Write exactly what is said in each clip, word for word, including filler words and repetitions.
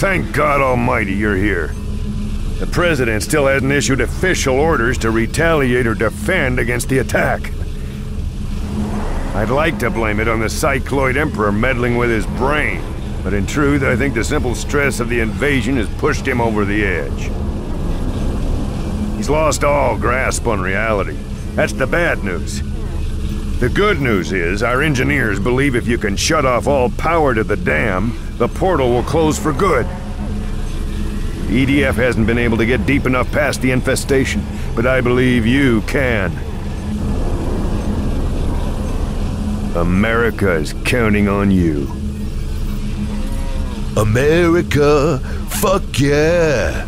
Thank God Almighty you're here. The President still hasn't issued official orders to retaliate or defend against the attack. I'd like to blame it on the Cycloid Emperor meddling with his brain, but in truth, I think the simple stress of the invasion has pushed him over the edge. He's lost all grasp on reality. That's the bad news. The good news is, our engineers believe if you can shut off all power to the dam, the portal will close for good. E D F hasn't been able to get deep enough past the infestation, but I believe you can. America is counting on you. America, fuck yeah!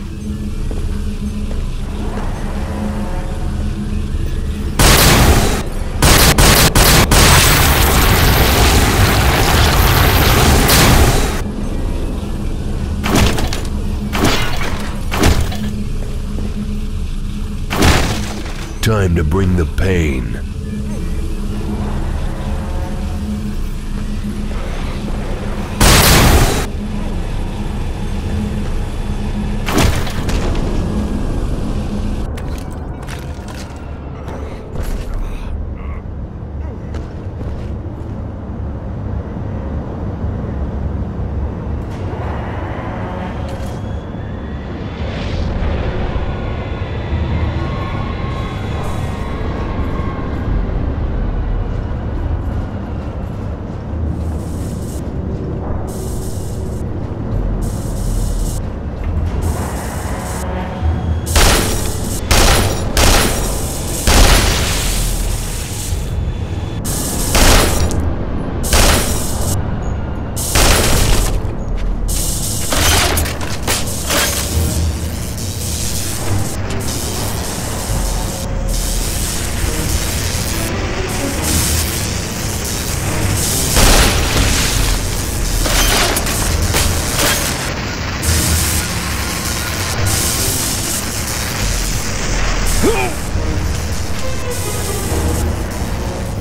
Time to bring the pain.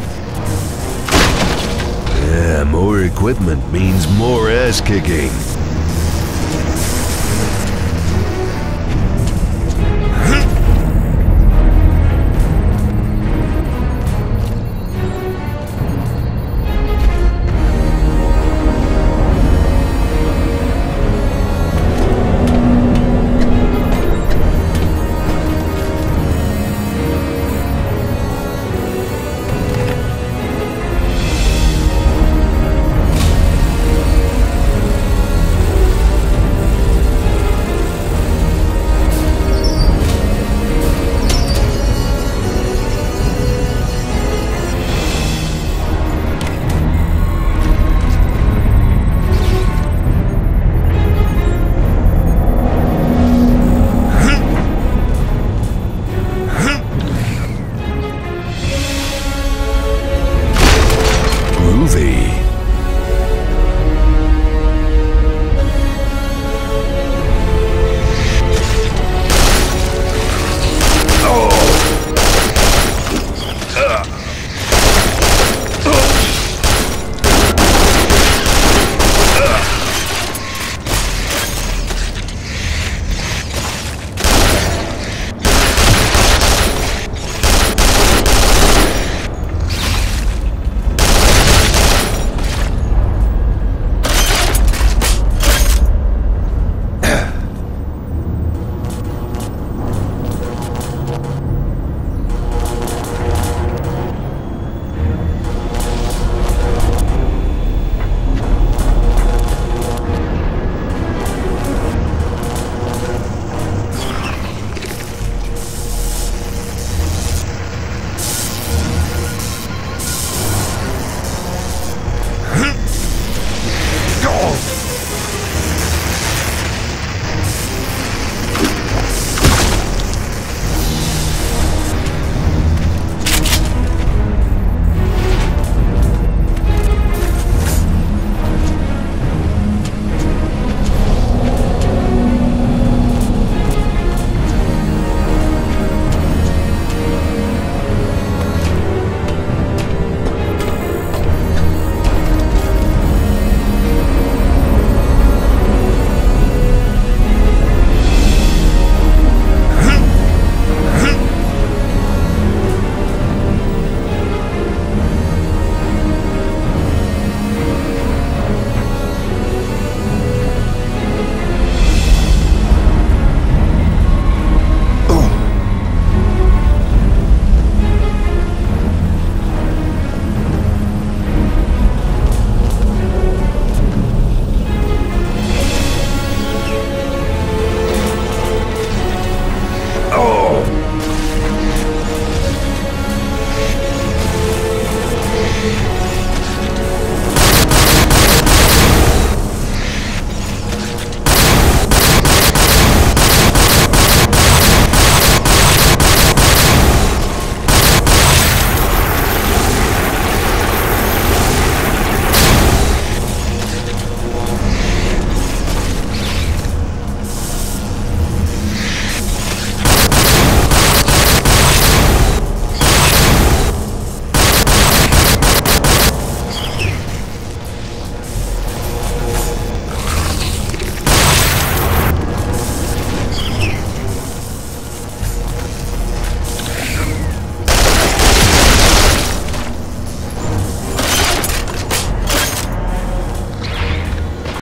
Yeah, more equipment means more ass kicking.